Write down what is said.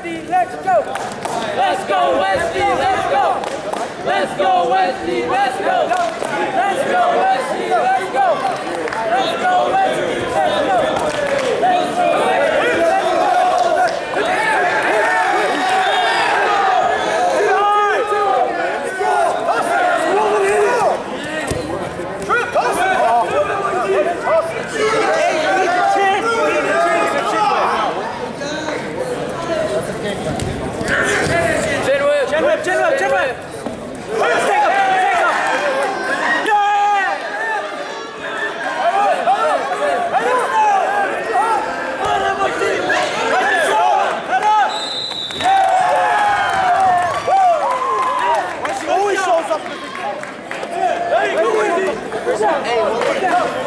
Wajdi, let's go! Let's go, Wajdi, let's go! Let's go, Wajdi, let's go! Let's go, Wajdi, let's go! Let's go, Wajdi, let's go! Let's go, Wajdi, let's go! Chin whip! Take him! Always shows up. There you go, Wajdi.